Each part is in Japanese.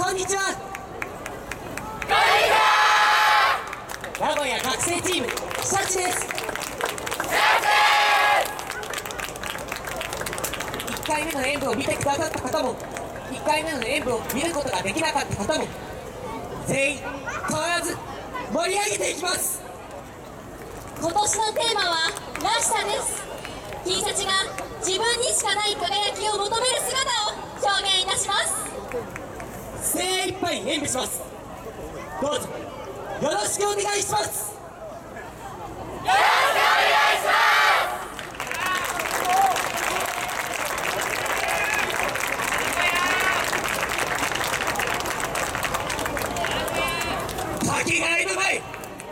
こんにちは。名古屋学生チームシャチです。1回目の演舞を見てくださった方も、1回目の演舞を見ることができなかった方も、全員変わらず盛り上げていきます。 今年のテーマはらしさです。Tシャチが自分にしかない輝きを求める姿を表現いたします。 精一杯演舞します。どうぞよろしくお願いします。かけがえのない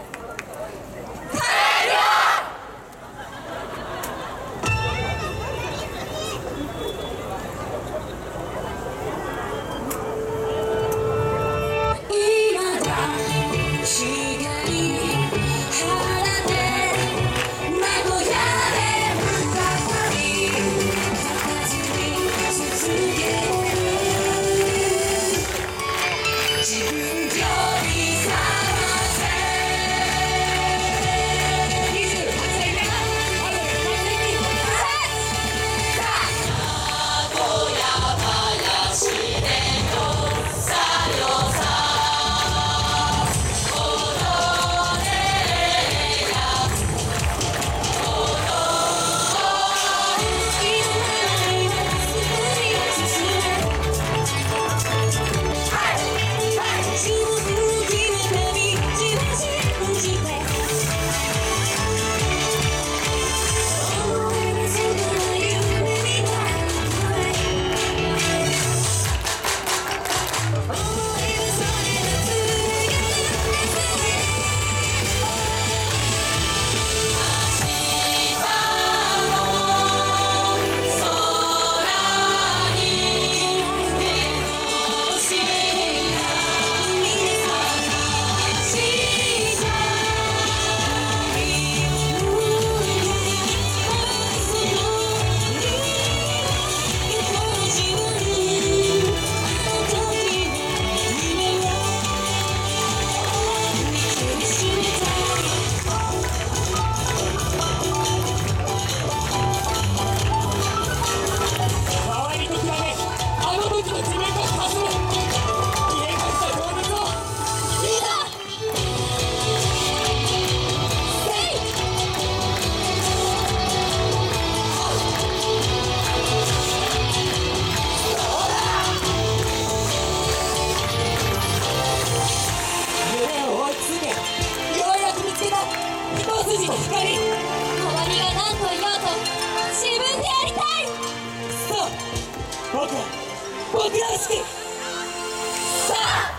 周りが何と言おうと自分でやりたい。 そう、僕ららしくさあ